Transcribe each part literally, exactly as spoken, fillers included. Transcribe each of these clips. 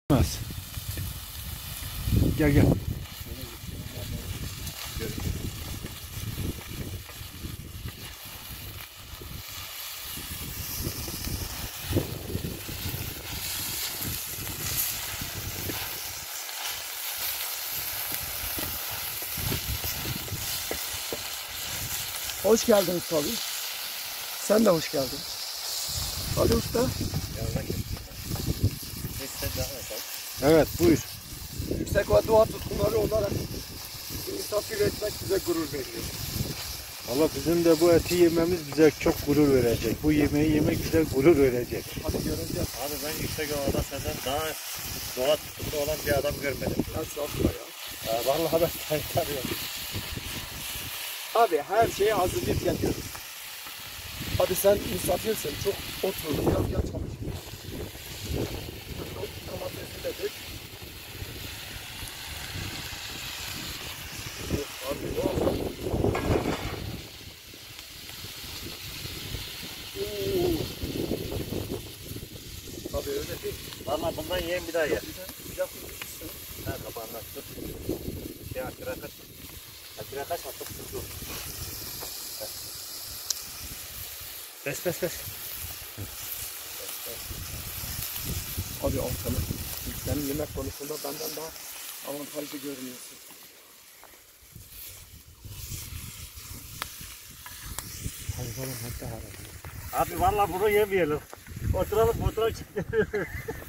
Gel gel. Hoş geldiniz tabii. Sen de hoş geldin. Ali Usta. Evet, buyur. Yüksek ve doğa tutkunları olarak misafir etmek bize gurur veriyor. Valla bizim de bu eti yememiz bize çok gurur verecek. Bu yemeği yemek bize gurur verecek. Hadi göreceğiz. Abi ben yüksek havada senden daha doğa tutumlu olan bir adam görmedim. Nasıl atla ya? Ee, vallahi ben sayılarıyorum. Abi her şeye hazırlayıp geliyoruz. Hadi sen misafirsin, çok otur, biraz gel çalış. Domatesi de dök. Abi wow. Abi öyle değil. Valla bundan yiyen bir daha yer. Sıcak tutmuşsun. Ha kapağını açtım. Şey akıra kaç. Akıra kaç attık tuttu. Bes bes bes. Abi Altan'ı, senin yemek konusunda benden daha avantajlı görünüyorsun. Hayvanın hatta hareket. Abi valla bunu yemeyelim. Oturalım fotoğraf çekelim.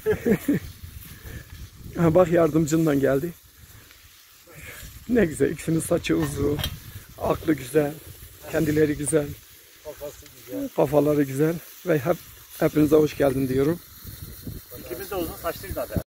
Ha, bak yardımcından geldi. Ne güzel, ikisinin saçı uzun, aklı güzel, kendileri güzel, Kafası güzel. kafaları güzel ve hep hepinize hoş geldin diyorum. İkimiz de uzun saçlıyız zaten.